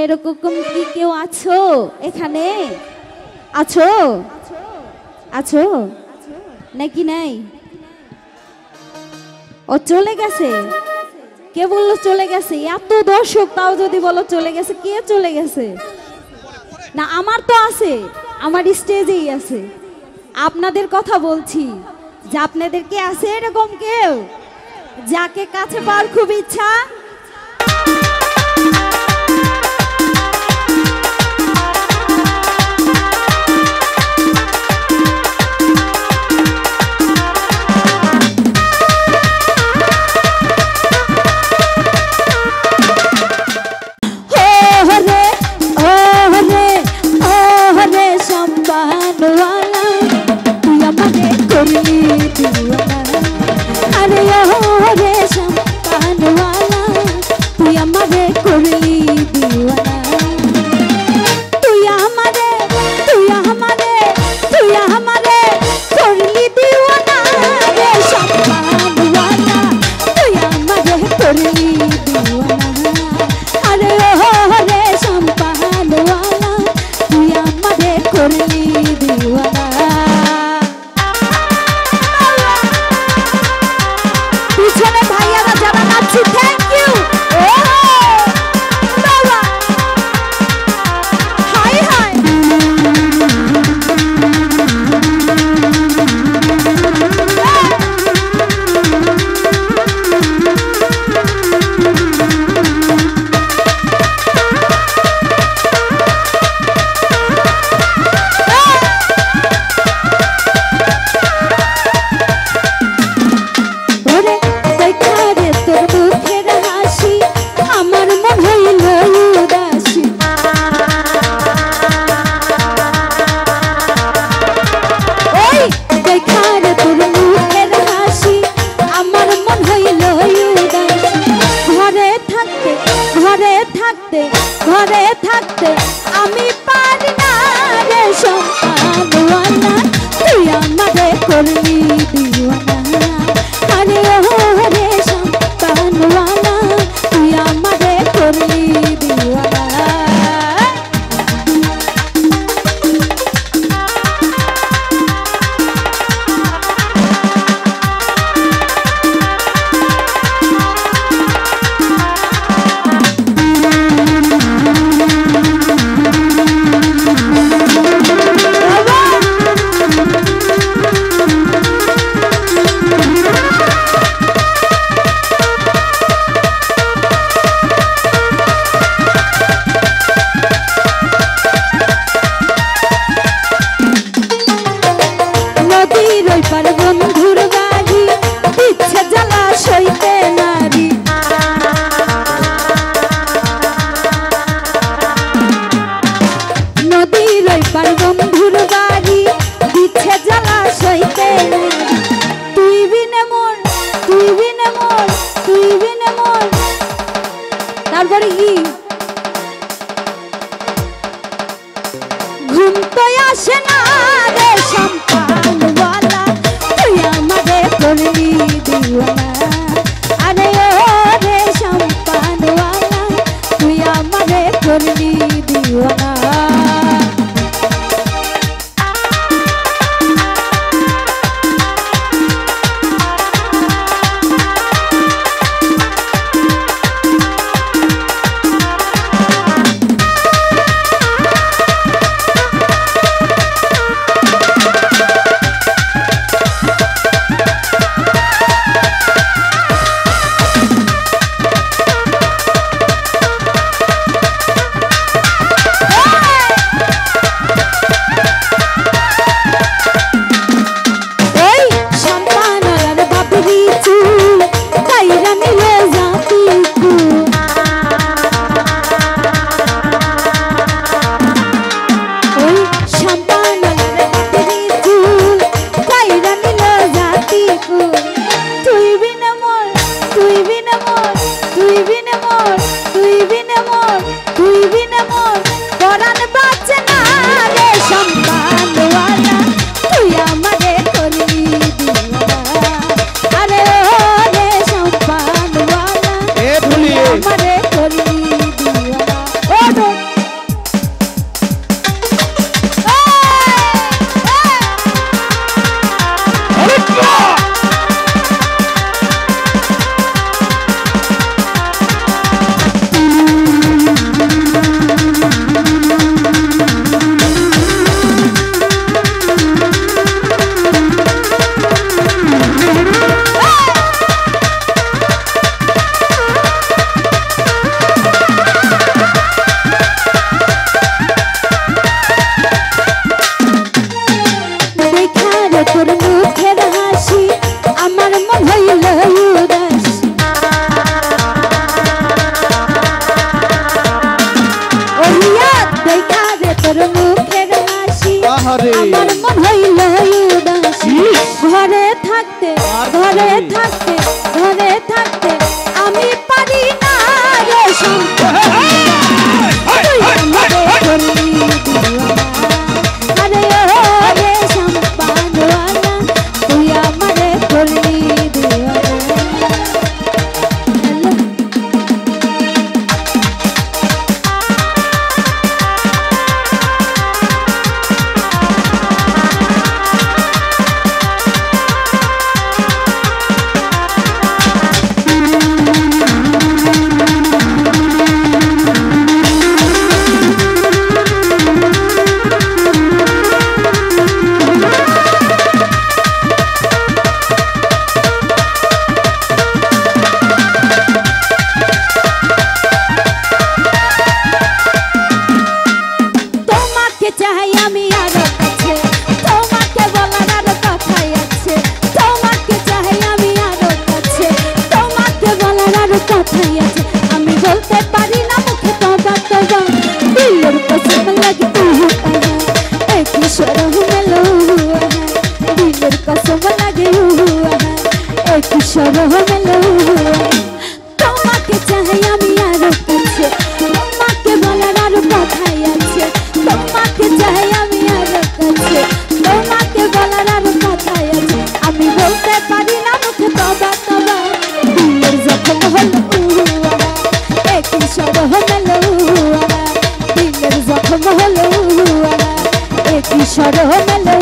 এরকম কি কেউ আছো এখানে? আছো আছো নাকি নাই? ও চলে গেছে। কে বললো চলে গেছে? এত দর্শক তাও যদি বলো চলে গেছে, কে চলে গেছে? না আমার তো আছে, আমার স্টেজেই আছে। আপনাদের কথা বলছি যে আপনাদের কি আছে এরকম কেউ যাকে কাছে পাওয়ার খুব ইচ্ছা? ঘরে থাকতে আমি পারি না রে সম্পানওয়ালা, তুই আমারে করলি দিওয়ানা। আরে ও রে সম্পানওয়ালা, তুই আমারে করলি দিওয়ানা। বন্ধুর বাড়ি ইচ্ছে জ্বালা সইতে নারী, নদীর ওই পার বন্ধুর বাড়ি ইচ্ছে জ্বালা সইতে নারী। তুই বিনে মন, তুই বিনে মন, তুই বিনে মন। তারপরে কি ঘুম তো আসে না রে সম্পানওয়ালা, তুই আমারে করলি দিওয়ানা। আরে ও রে সম্পানওয়ালা, তুই আমারে করলি দিওয়ানা। ধরে থাকতে ধরে থাকতে আমি পারি না রে আরে ও রে সম্পানওয়ালা তুই আমারে করলি দিওয়ানা। আমি বলতে পারি না মুখে তবা তবা দিলের কসম লাগে একই শরহ মেলো দিলের কসম লাগে একই শরহ মেলো তোমাকে চাই আমি আরো কাছে তোমাকে বলার আরো কথাই আছে তোমাকে চাই আমি আরো কাছে তোমাকে বলার আরো কথাই আছে আমি বলতে পারি না মুখে তবা তবা দিলের যখন হলো একই শরহ মেলো দিলের যখন হলো একই শরহ মেলো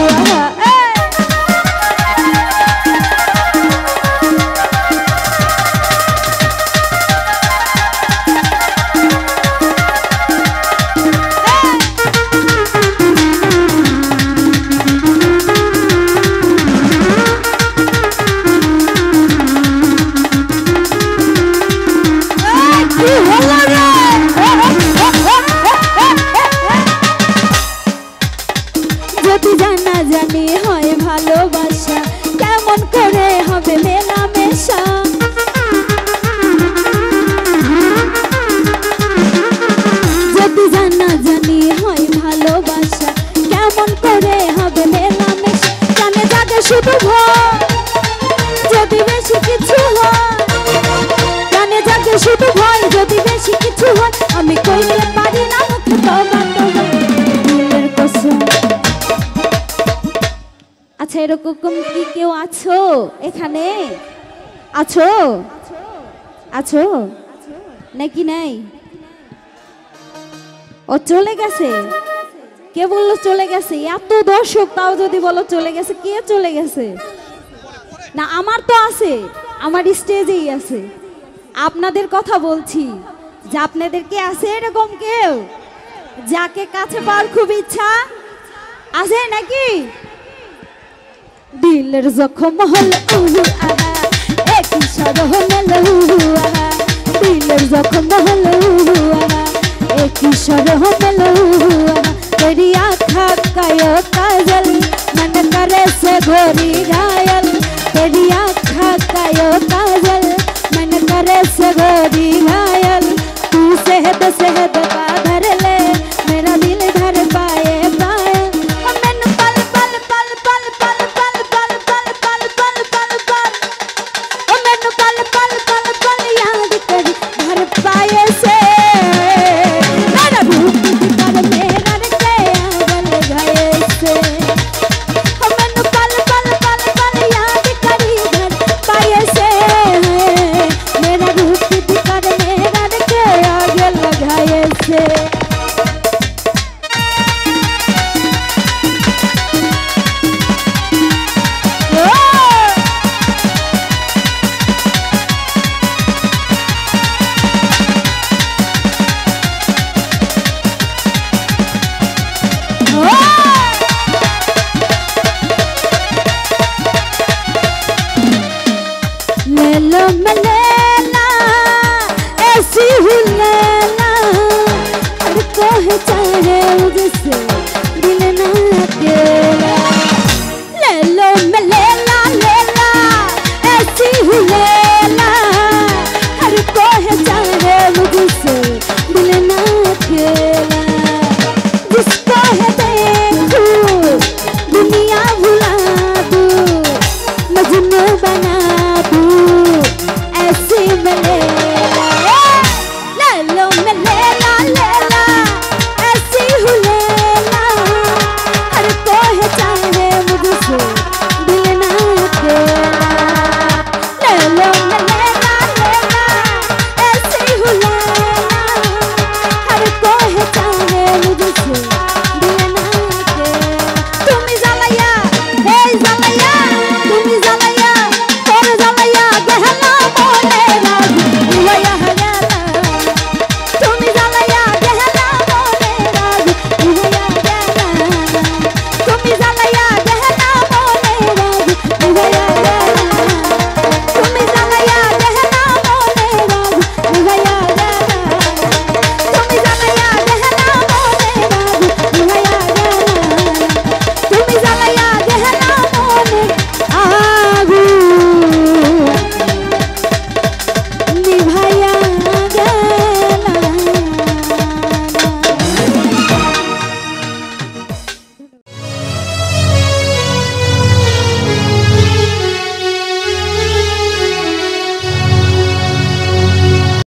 যদি জানা জানি হয় ভালোবাসা কেমন করে হবে মেলামেশা যদি জানা জানি হয় ভালোবাসা কেমন করে হবে মেলামেশা জানে যাবে শুধু ভয় যদি বেশি কিছু হয় জানে যাবে শুধু ভয় যদি বেশি কিছু হয় আমি কইতে পারি না মুখে তবা তবা দিলের কসম। আচ্ছা এরকম কি কেউ আছো এখানে আছো আছো নাকি নাই ও চলে গেছে কে বললো চলে গেছে এত দর্শক তাও যদি বলো চলে গেছে কে চলে গেছে না আমার তো আছে আমার স্টেজেই আছে আপনাদের কথা বলছি যে আপনাদের কি আছে এরকম কেউ যাকে কাছে পাওয়ার খুব ইচ্ছা আছে নাকি দিলের জখম হল একই শরহ মেলো দিলের জখম হল একই শরহ মেলো तेरी आँखा का यो काजल मन करे से गोरी घायल तेरी आँखा का यो काजल मन करे से गोरी घायल तू सेहद सेहद का धर ले मेरा दिल धर पाए पाए मैंने पल पल पल पल पल पल पल पल पल पल पल पल मैंने पल पल पल पल याद करी धर पाए से